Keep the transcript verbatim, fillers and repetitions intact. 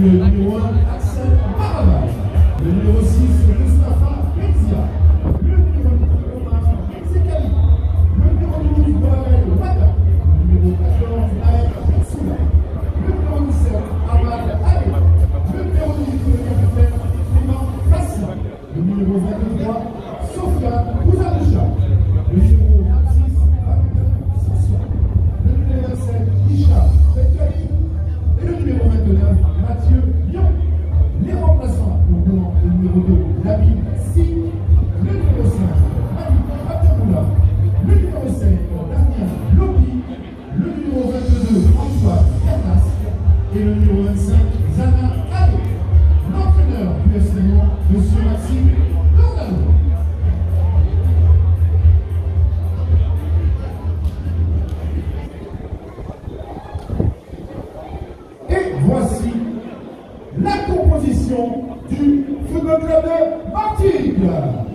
le numéro un, Axel Baraval. Le numéro six, Mustapha Benzia. Le numéro neuf, Omar Benzekali. Le numéro douze, Boakai Wada. Le numéro quatorze, Naël Soula. Le numéro dix-sept, Ahmad Ali. Le numéro dix-huit, le capitaine Clément Fassi. Le numéro vingt-trois, Sofiane Bouzadoucha. Le numéro vingt-six, Samson. Le numéro vingt-sept, Isha Bekali. Et le numéro vingt-neuf, Mathieu Lyon. Les remplaçants pour le numéro deux, David Si. Le numéro cinq, Malik Abdamoula. Le numéro sept, Damien Lopi. Le numéro vingt-deux, Antoine Bernas. Et le numéro vingt-cinq, Zana Adé. L'entraîneur du S Lyon, M. Maxime Lordano. Et voici la composition du Football Club de Martigues.